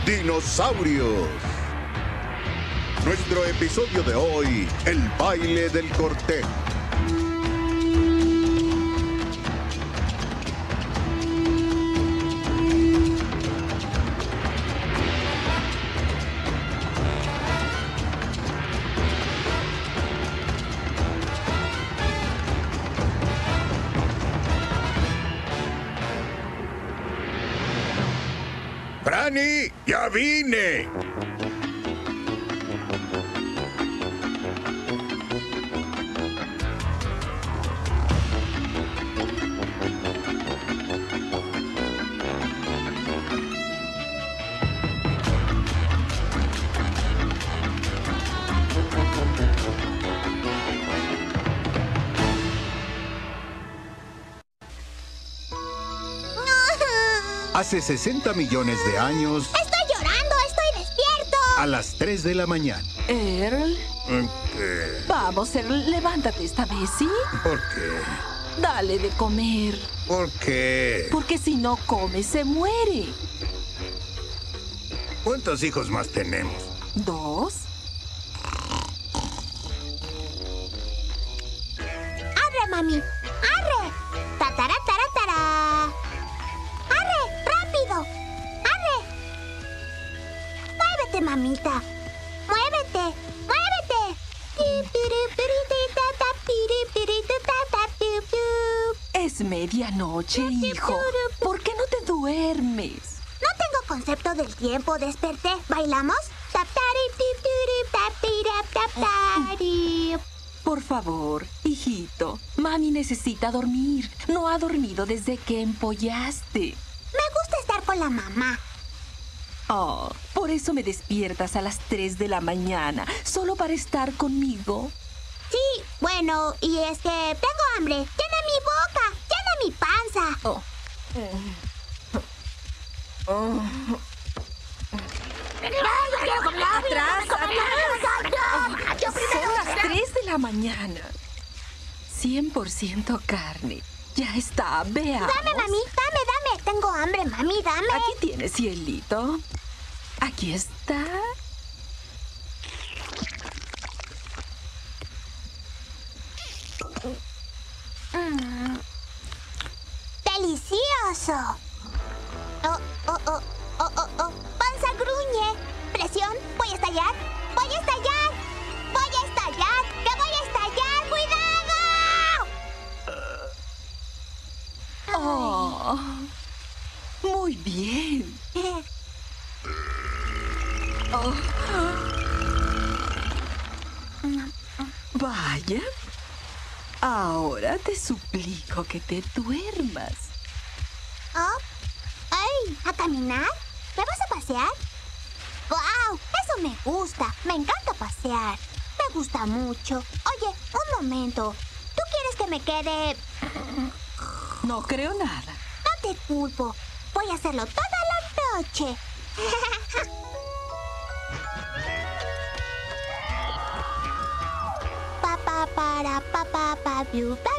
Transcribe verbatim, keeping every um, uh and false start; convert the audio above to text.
dinosaurios. Nuestro episodio de hoy, el baile del cortejo. ¡Franny! ¡Ya vine! Hace sesenta millones de años... ¡Estoy llorando! ¡Estoy despierto! A las tres de la mañana. Earl, ¿Qué? vamos, Earl, levántate esta vez, ¿sí? ¿Por qué? Dale de comer. ¿Por qué? Porque si no come, se muere. ¿Cuántos hijos más tenemos? ¿Dos? ¡Arre, mami! ¡Arre! ¡Tatara, tara, tara! ¡Arre! ¡Rápido! ¡Arre! ¡Muévete, mamita! ¡Muévete! ¡Muévete! Es medianoche, hijo. ¿Por qué no te duermes? No tengo concepto del tiempo. Desperté. ¿Bailamos? Por favor, hijito. Mami necesita dormir. No ha dormido desde que empollaste. Me gusta estar con la mamá. Oh, por eso me despiertas a las tres de la mañana, solo para estar conmigo. Sí, bueno, y es que tengo hambre. Llena mi boca, llena mi panza. Oh. Oh. ¡Atrás, atrás! Son las tres de la mañana. cien por ciento carne. Ya está, veamos. Dame, mami, dame, dame. Tengo hambre, mami, dame. Aquí tienes, cielito. Aquí está. Mm. ¡Delicioso! Oh, oh, oh, oh, oh, oh. ¡Panza gruñe! ¡Presión! ¡Voy a estallar! ¡Voy a estallar! ¡Voy a estallar! ¡Que voy a estallar! ¡Cuidado! Oh, muy bien. Oh. Vaya. Ahora te suplico que te duermas. Oh. ¡Ay! ¿A caminar? ¿Me vas a pasear? ¡Wow! Eso me gusta. Me encanta pasear. Me gusta mucho. Oye, un momento. ¿Tú quieres que me quede...? No creo nada. No te culpo. Voy a hacerlo toda la noche. Pa pa para pa pa pa piu pa